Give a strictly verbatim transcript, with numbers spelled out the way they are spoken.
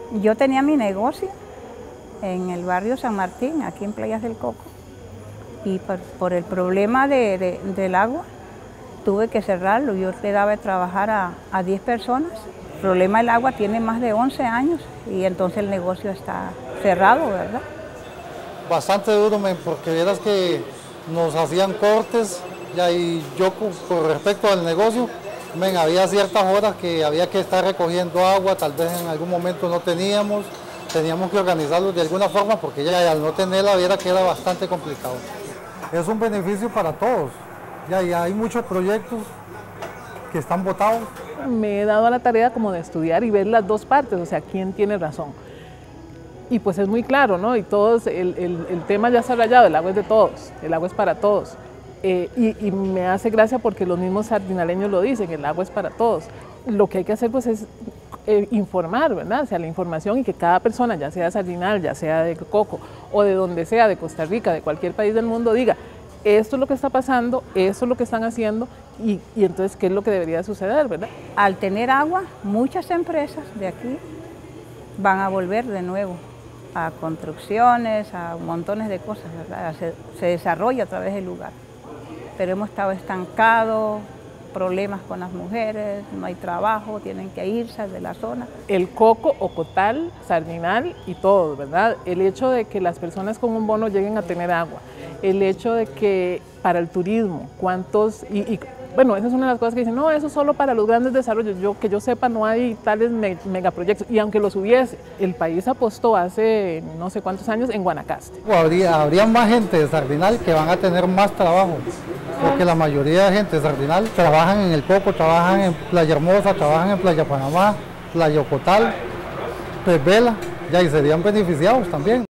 Yo tenía mi negocio en el barrio San Martín, aquí en Playas del Coco, y por, por el problema de, de, del agua tuve que cerrarlo. Yo le daba de trabajar a, a diez personas. El problema del agua tiene más de once años y entonces el negocio está cerrado, ¿verdad? Bastante duro, men, porque vieras que nos hacían cortes ya, y yo con respecto al negocio, men, había ciertas horas que había que estar recogiendo agua, tal vez en algún momento no teníamos, teníamos que organizarlo de alguna forma porque ya al no tenerla viera que era bastante complicado. Es un beneficio para todos, ya, y hay muchos proyectos que están votados. Me he dado a la tarea como de estudiar y ver las dos partes, o sea, quién tiene razón. Y pues es muy claro, ¿no? Y todos, el, el, el tema ya está rayado, el agua es de todos, el agua es para todos. Eh, y, y me hace gracia porque los mismos sardinaleños lo dicen, el agua es para todos. Lo que hay que hacer pues es eh, informar, ¿verdad? O sea, la información, y que cada persona, ya sea de Sardinal, ya sea de Coco o de donde sea, de Costa Rica, de cualquier país del mundo, diga, esto es lo que está pasando, esto es lo que están haciendo, y, y entonces, ¿qué es lo que debería suceder, verdad? Al tener agua, muchas empresas de aquí van a volver de nuevo a construcciones, a montones de cosas, ¿verdad? Se, se desarrolla a través del lugar. Pero hemos estado estancados, problemas con las mujeres, no hay trabajo, tienen que irse de la zona. El Coco, Ocotal, Sardinal y todo, ¿verdad? El hecho de que las personas con un bono lleguen a tener agua, el hecho de que para el turismo, cuántos, y, y bueno, esa es una de las cosas que dicen, no, eso es solo para los grandes desarrollos. Yo, que yo sepa, no hay tales me, megaproyectos, y aunque los hubiese, el país apostó hace no sé cuántos años en Guanacaste. Habría, habría más gente de Sardinal que van a tener más trabajo, porque la mayoría de gente de Sardinal trabajan en el Coco, trabajan en Playa Hermosa, trabajan en Playa Panamá, Playa Ocotal, Pez Vela, ya, y serían beneficiados también.